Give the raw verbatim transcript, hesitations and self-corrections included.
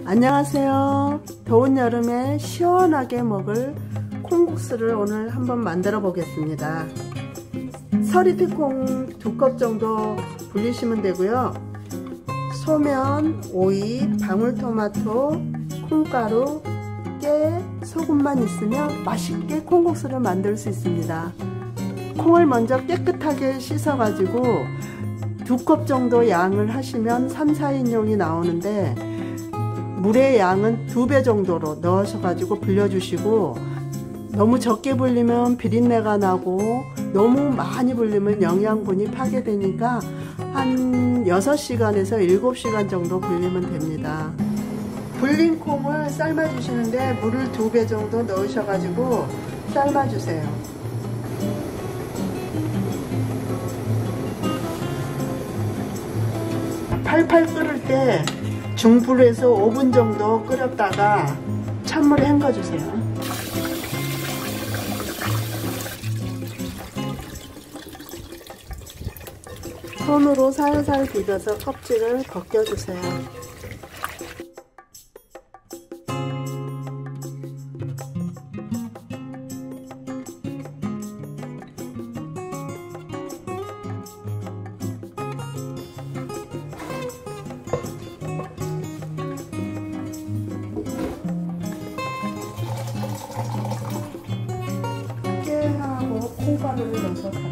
안녕하세요. 더운 여름에 시원하게 먹을 콩국수를 오늘 한번 만들어 보겠습니다. 서리태콩 두 컵 정도 불리시면 되고요. 소면, 오이, 방울토마토, 콩가루, 깨, 소금만 있으면 맛있게 콩국수를 만들 수 있습니다. 콩을 먼저 깨끗하게 씻어 가지고 두 컵 정도 양을 하시면 삼, 사 인용이 나오는데 물의 양은 두 배 정도로 넣으셔 가지고 불려주시고, 너무 적게 불리면 비린내가 나고 너무 많이 불리면 영양분이 파괴되니까 한 여섯 시간에서 일곱 시간 정도 불리면 됩니다. 불린 콩을 삶아 주시는데 물을 두 배 정도 넣으셔 가지고 삶아 주세요. 팔팔 끓을 때 중불에서 오 분 정도 끓였다가 찬물에 헹궈 주세요. 손으로 살살 비벼서 껍질을 벗겨 주세요. 깨하고 콩가루를 넣어서